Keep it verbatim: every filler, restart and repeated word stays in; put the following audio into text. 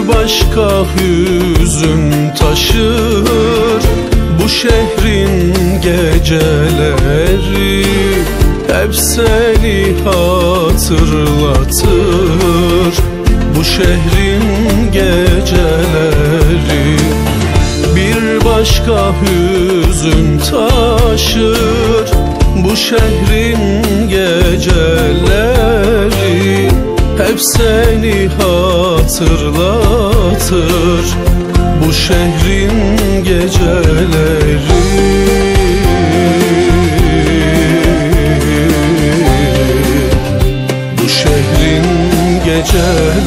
başka hüzün taşır bu şehrin geceleri, hep seni hatırlatır bu şehrin geceleri. Bir başka hüzün taşır bu şehrin geceleri, hep seni hatırlatır bu şehrin geceleri. Bu şehrin geceleri.